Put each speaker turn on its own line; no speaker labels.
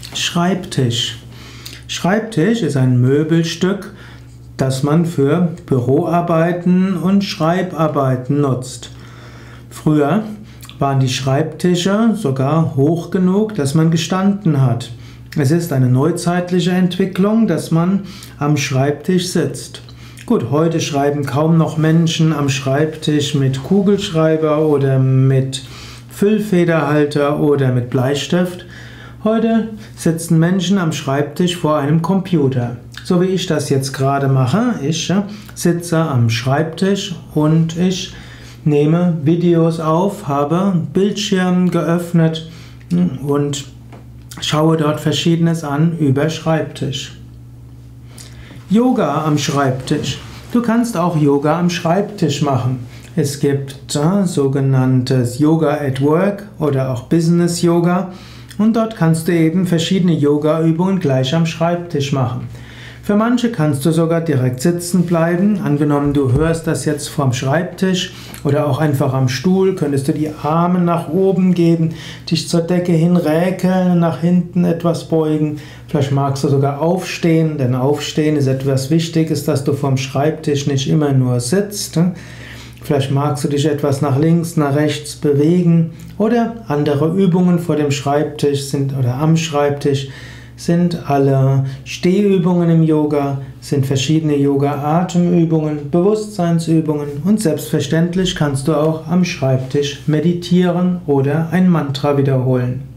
Schreibtisch. Schreibtisch ist ein Möbelstück, das man für Büroarbeiten und Schreibarbeiten nutzt. Früher waren die Schreibtische sogar hoch genug, dass man gestanden hat. Es ist eine neuzeitliche Entwicklung, dass man am Schreibtisch sitzt. Gut, heute schreiben kaum noch Menschen am Schreibtisch mit Kugelschreiber oder mit Füllfederhalter oder mit Bleistift. Heute sitzen Menschen am Schreibtisch vor einem Computer. So wie ich das jetzt gerade mache. Ich sitze am Schreibtisch und ich nehme Videos auf, habe Bildschirm geöffnet und schaue dort Verschiedenes an über Schreibtisch. Yoga am Schreibtisch. Du kannst auch Yoga am Schreibtisch machen. Es gibt sogenanntes Yoga at Work oder auch Business Yoga und dort kannst du eben verschiedene Yoga-Übungen gleich am Schreibtisch machen. Für manche kannst du sogar direkt sitzen bleiben. Angenommen, du hörst das jetzt vorm Schreibtisch oder auch einfach am Stuhl, könntest du die Arme nach oben geben, dich zur Decke hin räkeln, nach hinten etwas beugen. Vielleicht magst du sogar aufstehen, denn Aufstehen ist etwas Wichtiges, dass du vorm Schreibtisch nicht immer nur sitzt. Vielleicht magst du dich etwas nach links, nach rechts bewegen oder andere Übungen vor dem Schreibtisch sind oder am Schreibtisch sind alle Stehübungen im Yoga, sind verschiedene Yoga-Atemübungen, Bewusstseinsübungen und selbstverständlich kannst du auch am Schreibtisch meditieren oder ein Mantra wiederholen.